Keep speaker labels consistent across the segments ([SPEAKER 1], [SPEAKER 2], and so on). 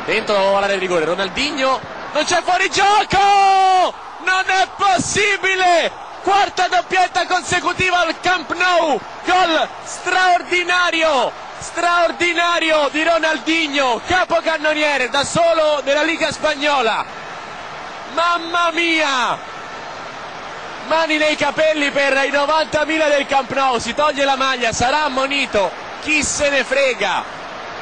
[SPEAKER 1] dentro l'area di rigore, Ronaldinho, non c'è fuorigioco, non è possibile, quarta doppietta consecutiva al Camp Nou, gol straordinario di Ronaldinho, capocannoniere da solo della Liga Spagnola, mamma mia, mani nei capelli per i 90.000 del Camp Nou, si toglie la maglia, sarà ammonito, chi se ne frega.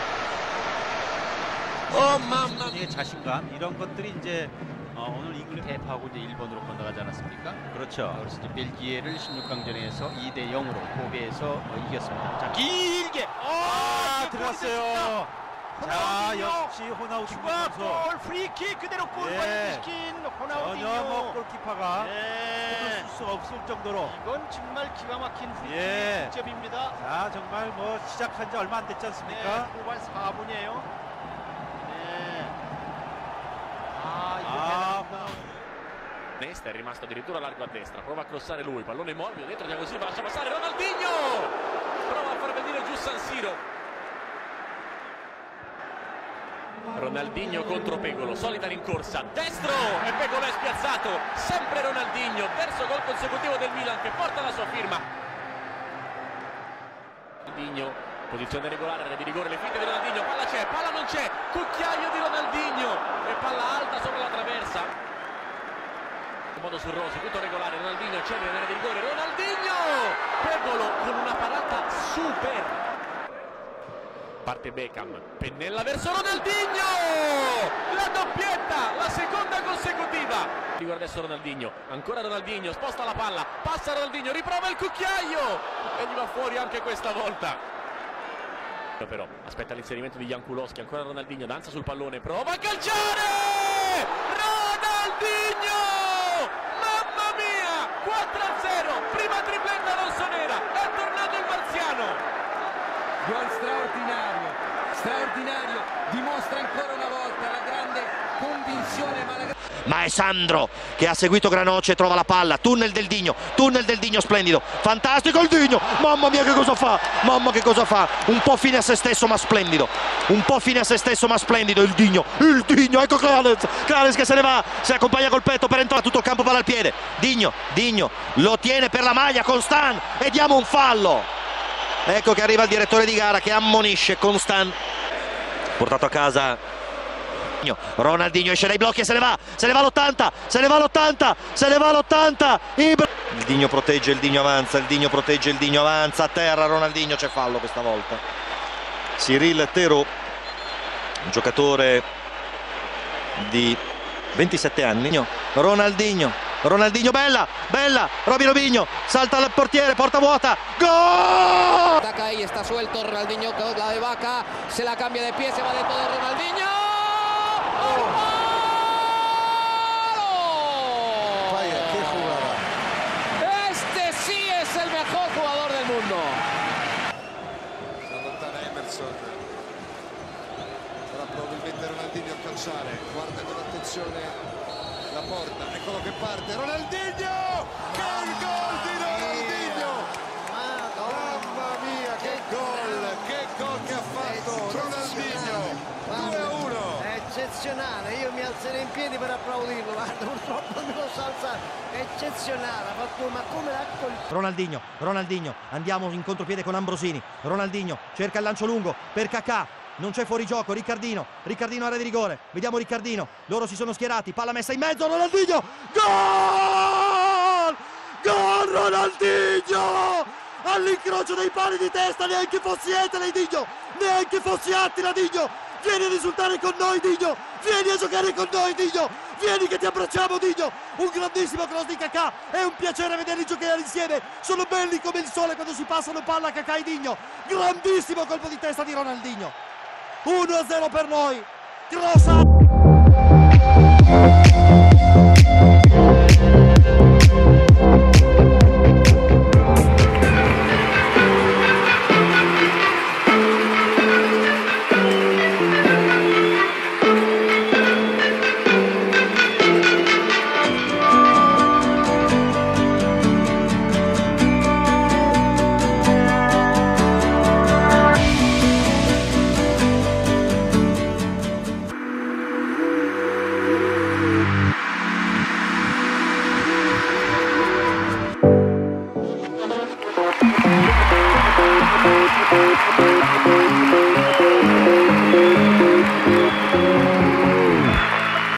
[SPEAKER 1] mamma mia.
[SPEAKER 2] 자신감 이런 것들이 이제 오늘 잉글랜드 패하고 이제 일본으로 건너가지 않았습니까? 그렇죠. 그래서 이제 벨기에를 16강전에서 2대 0으로 고베에서 이겼습니다. 자, 길게 들어갔어요. 자, 역시 호나우두 선수.
[SPEAKER 3] 프리킥 그대로 골 시킨 호나우두.
[SPEAKER 2] 전혀 골키퍼가 손을 쓸 수가 없을 정도로.
[SPEAKER 3] 이건 정말 기가 막힌 프리킥 득점입니다.
[SPEAKER 2] 자, 정말 뭐 시작한 지 얼마 안 됐지 않습니까?
[SPEAKER 3] 후반 4분이에요.
[SPEAKER 1] Nesta è rimasto addirittura largo a destra, prova a crossare lui, pallone morbido, dentro Thiago Silva, lascia passare Ronaldinho, prova a far venire giù San Siro. Ronaldinho contro Pegolo, solita rincorsa, destro e Pegolo è spiazzato, sempre Ronaldinho, terzo gol consecutivo del Milan che porta la sua firma. Ronaldinho, posizione regolare, area di rigore, le finte di Ronaldinho, palla c'è, palla non c'è, cucchiaio di Ronaldinho e palla alta sopra la traversa. In modo sul Rossi, tutto regolare, Ronaldinho accende nell'area di rigore, Ronaldinho! Pegolo con una parata super. Parte Beckham, pennella verso Ronaldinho! La doppietta, la seconda consecutiva. Riguarda adesso Ronaldinho, ancora Ronaldinho, sposta la palla, passa Ronaldinho, riprova il cucchiaio e gli va fuori anche questa volta. Però aspetta l'inserimento di Jankulowski, ancora Ronaldinho, danza sul pallone, prova a calciare! Ronaldinho! Mamma mia! 4-0, prima tripletta rossonera, è tornato il marziano!
[SPEAKER 4] Gol straordinario, dimostra ancora una volta la grande convinzione,
[SPEAKER 5] ma è Sandro che ha seguito Granoce, trova la palla, tunnel del Digno splendido, fantastico il Digno, mamma mia che cosa fa, un po' fine a se stesso ma splendido, il Digno, ecco Clarence che se ne va, si accompagna col petto per entrare, tutto il campo palla al piede, Digno lo tiene per la maglia Constant e diamo un fallo, ecco che arriva il direttore di gara che ammonisce Constant, portato a casa. Ronaldinho esce dai blocchi e se ne va l'80, il Digno protegge, il Digno avanza, a terra Ronaldinho, c'è fallo questa volta. Cyril Theroux, un giocatore di 27 anni, Ronaldinho, bella, Robinho, salta al portiere, porta vuota, gol!
[SPEAKER 6] Ataca ahí, está suelto Ronaldinho, la de Vaca, se la cambia de pie, se va de todo Ronaldinho.
[SPEAKER 7] Vaya, qué jugada.
[SPEAKER 6] Este sí es el mejor jugador del mundo.
[SPEAKER 7] Si allontana Emerson. Sarà probabilmente Ronaldinho a calciare. Guarda con attenzione la porta. Eccolo che parte. Ronaldinho! Che gol di Ronaldinho! Mamma mia, che gol che ha fatto Ronaldinho! 2-1.
[SPEAKER 8] È eccezionale, io mi alzerei in piedi per applaudirlo, guarda, purtroppo non mi posso alzare, è eccezionale, ma come l'ha colpito?
[SPEAKER 5] Ronaldinho, andiamo in contropiede con Ambrosini, Ronaldinho cerca il lancio lungo per Kaká, non c'è fuorigioco, Riccardino area di rigore, vediamo Riccardino, loro si sono schierati, palla messa in mezzo, Ronaldinho, gol Ronaldinho! All'incrocio dei pali di testa, neanche fossi Etele Digno, neanche fossi Attila Digno, vieni a risultare con noi Digno, vieni a giocare con noi Digno, vieni che ti abbracciamo Digno, un grandissimo cross di Kaká, è un piacere vederli giocare insieme, sono belli come il sole quando si passano palla Kaká e Digno, grandissimo colpo di testa di Ronaldinho, 1-0 per noi, cross.
[SPEAKER 9] Ronaldinho.